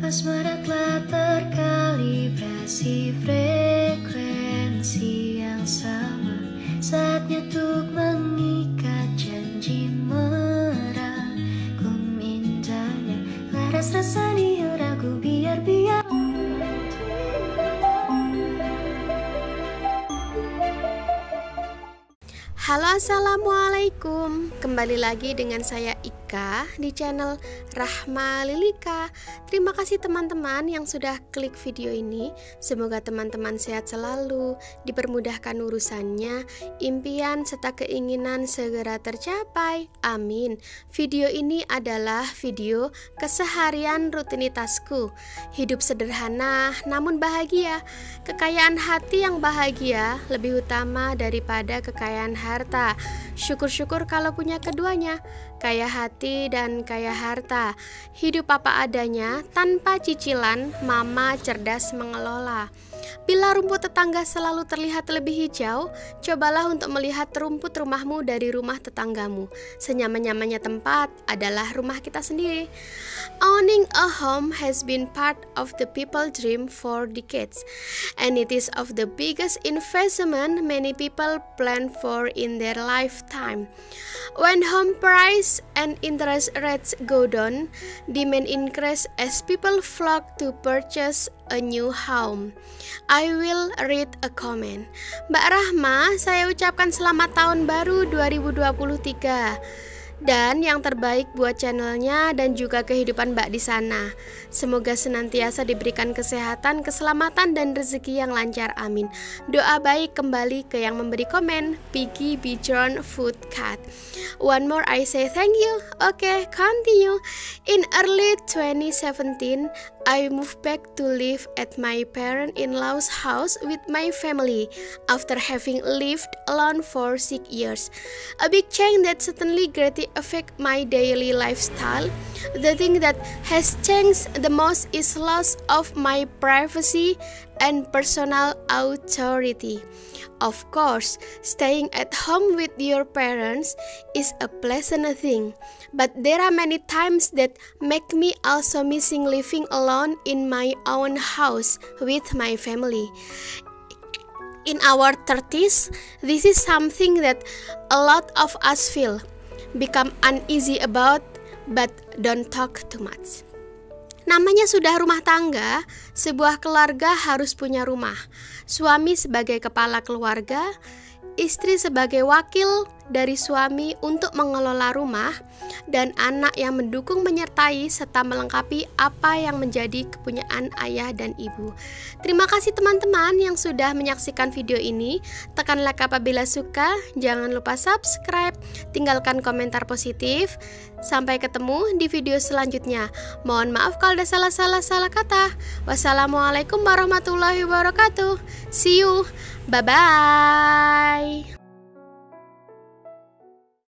Asmara telah terkalibrasi frekuensi yang sama. Saatnya untuk mengikat janji merangkum indahnya. Laras rasani ragu biar-biar. Halo, assalamualaikum. Kembali lagi dengan saya Ika di channel Rahma Lilika. Terima kasih teman-teman yang sudah klik video ini. Semoga teman-teman sehat selalu, dipermudahkan urusannya, impian serta keinginan segera tercapai. Amin. Video ini adalah video keseharian rutinitasku. Hidup sederhana namun bahagia. Kekayaan hati yang bahagia lebih utama daripada kekayaan harta. Syukur-syukur kalau punya keduanya, kaya hati dan kaya harta. Hidup apa adanya, tanpa cicilan, mama cerdas mengelola. Bila rumput tetangga selalu terlihat lebih hijau, cobalah untuk melihat rumput rumahmu dari rumah tetanggamu. Senyaman-nyamannya tempat adalah rumah kita sendiri. Owning a home has been part of the people dream for decades, and it is of the biggest investment many people plan for in their lifetime. When home price and interest rates go down, demand increase as people flock to purchase a new home. I will read a comment. Mbak Rahma, saya ucapkan selamat tahun baru 2023. Dan yang terbaik buat channelnya dan juga kehidupan Mbak di sana. Semoga senantiasa diberikan kesehatan, keselamatan, dan rezeki yang lancar. Amin. Doa baik kembali ke yang memberi komen, Piggy Bijon Food Cat. One more I say thank you. Okay, continue. In early 2017, I moved back to live at my parent-in-law's house with my family after having lived alone for 6 years. A big change that certainly greatly affect my daily lifestyle. The thing that has changed the most is loss of my privacy and personal authority. Of course, staying at home with your parents is a pleasant thing, but there are many times that make me also missing living alone in my own house with my family. In our 30s, this is something that a lot of us feel, become uneasy about, but don't talk too much. Namanya sudah rumah tangga, sebuah keluarga harus punya rumah. Suami sebagai kepala keluarga, istri sebagai wakil dari suami untuk mengelola rumah, dan anak yang mendukung, menyertai, serta melengkapi apa yang menjadi kepunyaan ayah dan ibu. Terima kasih teman-teman yang sudah menyaksikan video ini. Tekan like apabila suka, jangan lupa subscribe, tinggalkan komentar positif. Sampai ketemu di video selanjutnya. Mohon maaf kalau ada salah kata. Wassalamualaikum warahmatullahi wabarakatuh. See you. Bye-bye.